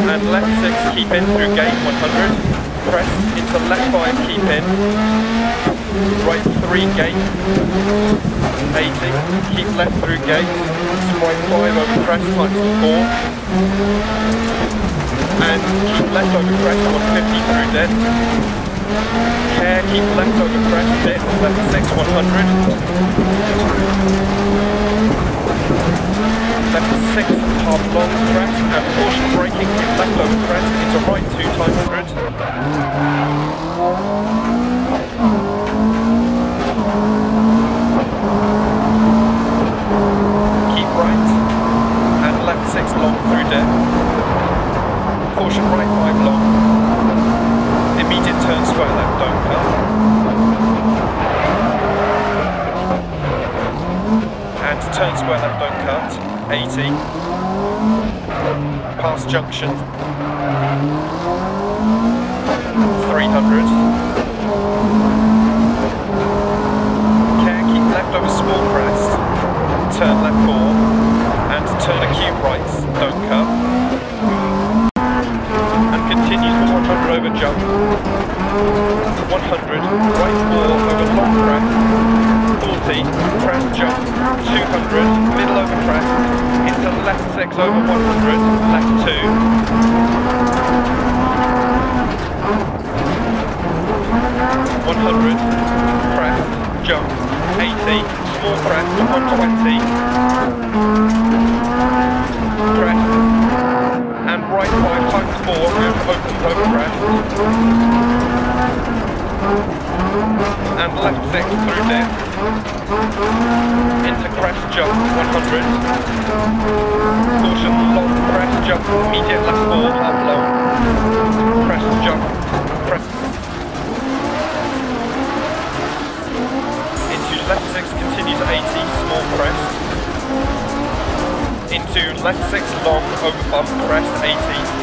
and left 6, keep in through gate 100, crest into left 5, keep in, right 3 gate 80, keep left through gate, right 5 over crest times 4, and keep left over crest 150 through dead, care, keep left over crest dead, left 6 100, left 6 half long crest and caution braking, keep left over crest into right 2 times 100. Keep right and left 6 long through dead. Caution right 5 long. Immediate turn square left, don't cut. And turn square left, don't cut. 80. Past junction. 300. Care, keep left over small crest. Turn left 4. And turn acute right, don't cut. And continue for 100 over jump. 100, right 4 over long crest. 40, crest jump, 200, middle over crest, into left 6 over 100, left 2. 100, crest, jump, 80, small crest, 120, crest, and right 5 times 4, and opens over crest. And left 6 through dead, into crest jump 100, caution long crest jump, immediate left 4 half long, crest jump, crest, into left 6 continues 80, small crest, into left 6 long over bump crest 80,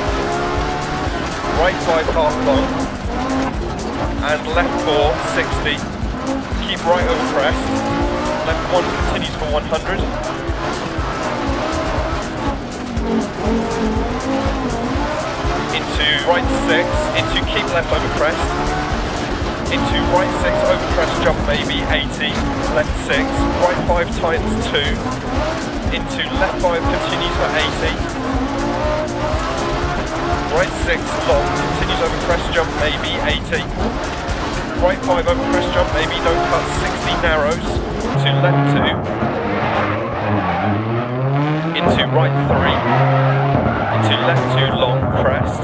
right 5 half long, and left 4, 60, keep right over crest, left 1 continues for 100, into right 6, into keep left over crest, into right 6 over crest jump maybe, 80, left 6, right 5 times 2, into left 5 continues for 80, right 6 long, continues over crest jump maybe, 80, right 5 over crest jump maybe, don't cut, 60 narrows, to left 2, into right 3, into left 2 long crest,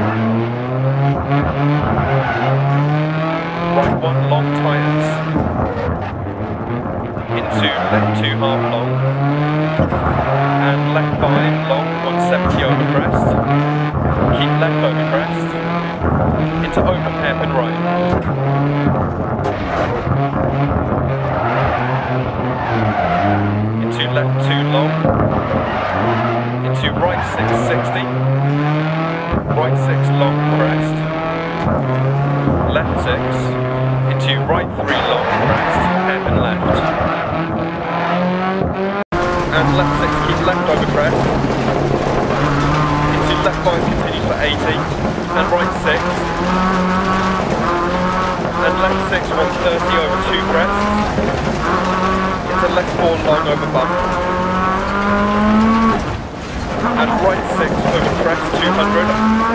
right 1 long tightens, into left 2 half long, and left 5 long, 170 over crest, keep left over crest, into open hairpin right. Into left 2 long, into right 6, 60, right 6 long crest, left 6, into right 3 long crest, hairpin left. And left 6, keep left over crest, into left 5 continues for 80, and right 6, and left 6 130 over 2 crest, into left 4 long over bump, and right 6 over crest 200,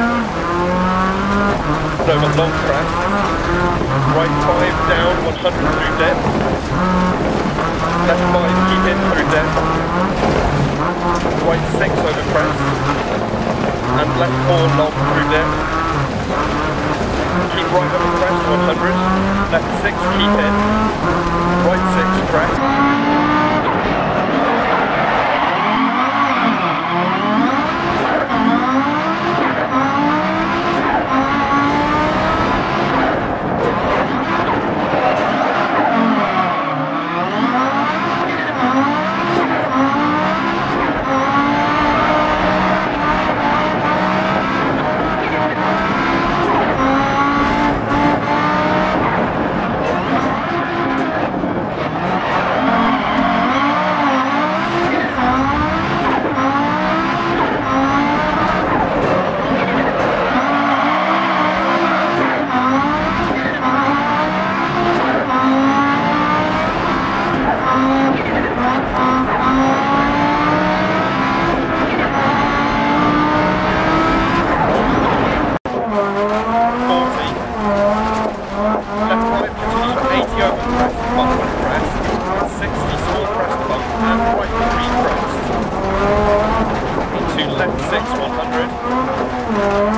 over long crest, right 5 down 100 through depth, left 5 keep in through depth, right 6 over crest, and left 4 long through depth, keep right over crest 100, left 6 keep in, right 6 crest, 100.